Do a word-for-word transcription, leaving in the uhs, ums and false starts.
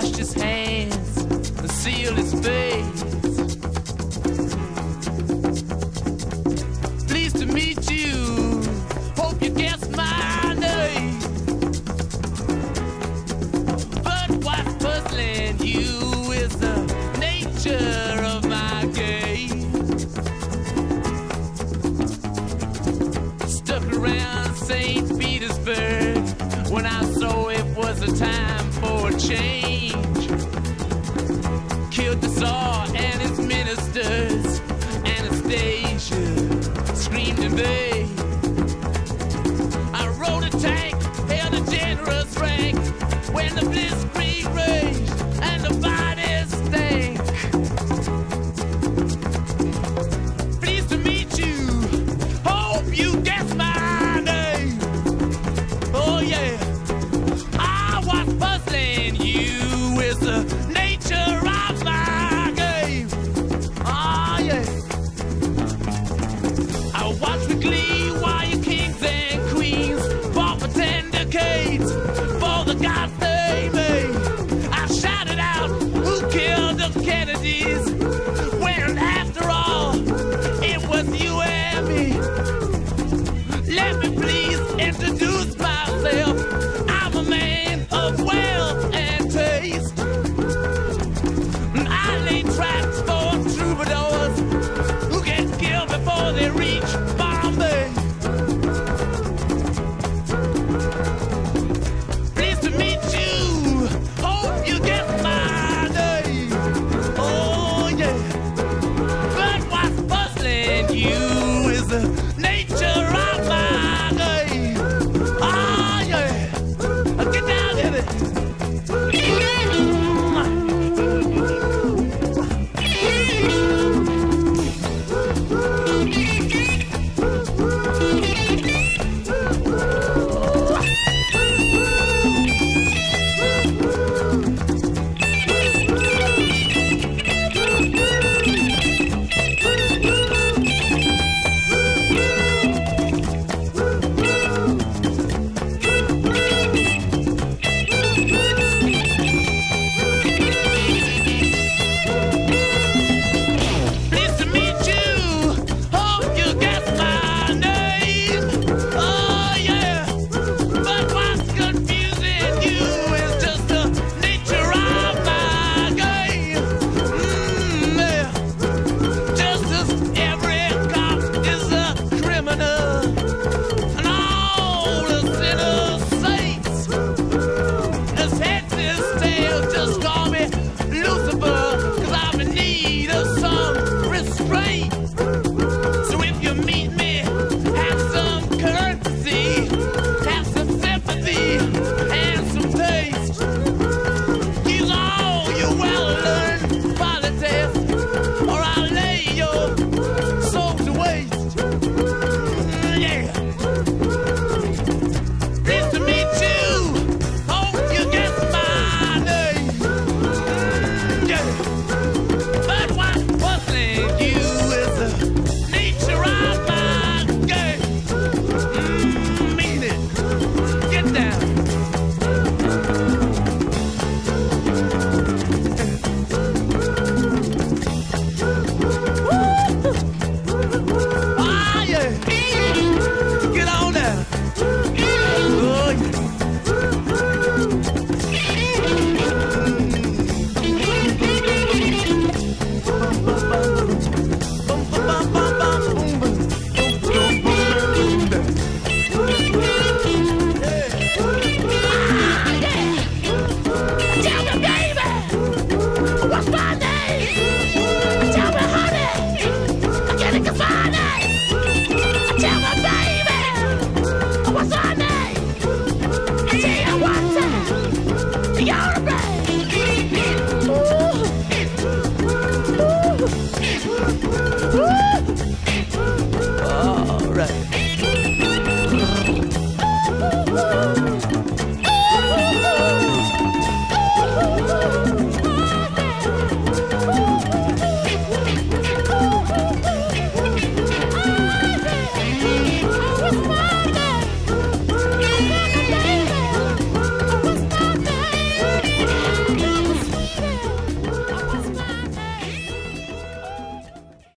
washed his hands and sealed his face. Pleased to meet you, hope you guessed my name. But what's puzzling you is the nature of my game. Stuck around Saint Petersburg when I saw it was a time for a change. Killed the Tsar and his ministers. Anastasia screamed in vain. I rode a tank, held a generous rank when the blitzkrieg raged and the bodies stank. Pleased to meet you, hope you guess my name. Oh yeah, I was puzzling you is the nature of my game. Oh yeah, I watched with glee while your kings and queens fought for ten decades for the gods they made. I shouted out, who killed the Kennedys? When after all, it was you and me. Let me please introduce myself. I'm a man of wealth and taste. I lay traps for troubadours who get killed before they reach Bombay. Pleased to meet you, hope you get my name. Oh yeah, but what's puzzling you is the nature of my game. Oh yeah, get down in it. Pleased to meet you, hope you guess my name. Oh yeah, but what's confusing you is just the nature of my game. Mm, yeah. Just as every cop is a criminal and all the sinners saints. As heads is tails, just call me Lucifer, 'cause I'm in need of some restraint. So if you meet me, have some courtesy, have some sympathy, and some taste. Use all your well-learned politics, or I'll lay your soul to waste. Mm, yeah. Pleased to meet you, hope you guess my name. Mm, yeah. But what's puzzling you is the nature of my game. Mm, mean it. Get down. Woo! Ah yeah. Get on down. Oh yeah. Tell me, baby, what's my name? Tell me, honey, I can't think of my name. Tell me, baby, what's my name? I tell you one time, you're a babe. Ooh. Ooh. Ooh. All right.